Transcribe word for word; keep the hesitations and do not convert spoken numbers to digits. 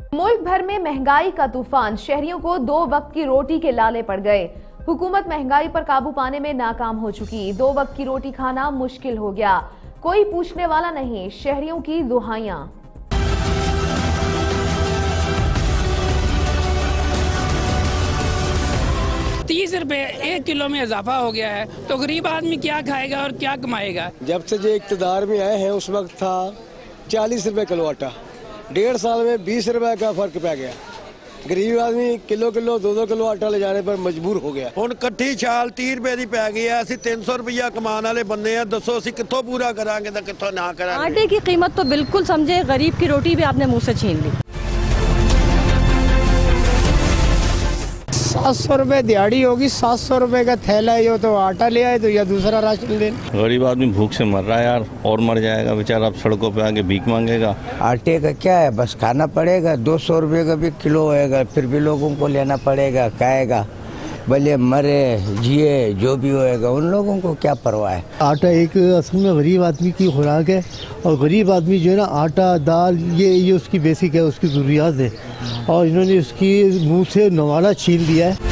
मुल्क भर में महंगाई का तूफान, शहरियों को दो वक्त की रोटी के लाले पड़ गए। हुकूमत महंगाई पर काबू पाने में नाकाम हो चुकी। दो वक्त की रोटी खाना मुश्किल हो गया, कोई पूछने वाला नहीं, शहरियों की दुहाइयां। तीस रुपए एक किलो में इजाफा हो गया है, तो गरीब आदमी क्या खाएगा और क्या कमाएगा। जब से जो इक़्तिदार में आए हैं उस वक्त था चालीस रुपए किलो आटा, डेढ़ साल में बीस रुपए का फर्क पै गया। गरीब आदमी किलो किलो दो दो किलो आटा ले जाने पर मजबूर हो गया। ਹੁਣ ਇਕੱਠੀ ਛਾਲ तीस रुपए ਦੀ ਪੈ ਗਈ ਹੈ। ਅਸੀਂ तीन सौ रुपया कमाने वाले बंदे हैं, दसो ਅਸੀਂ कित्थों पूरा करांगे तो कित्थों ना करांगे। आटे की कीमत तो बिल्कुल समझे, गरीब की रोटी भी आपने मुंह से छीन ली। सात सौ रुपए दिहाड़ी होगी, सात सौ रुपए का थैला है, यो तो आटा ले आए तो या दूसरा राशन ले। गरीब आदमी भूख से मर रहा है यार, और मर जाएगा बेचारा, अब सड़कों पे आके भीख मांगेगा। आटे का क्या है, बस खाना पड़ेगा। दो सौ रुपये का भी किलो होएगा, फिर भी लोगों को लेना पड़ेगा, खाएगा, भले मरे जिए जो भी होएगा, उन लोगों को क्या परवाह है। आटा एक असल में गरीब आदमी की खुराक है, और गरीब आदमी जो है ना आटा दाल ये ये उसकी बेसिक है, उसकी ज़रूरियात है, और इन्होंने उसकी मुंह से नवाला छीन दिया है।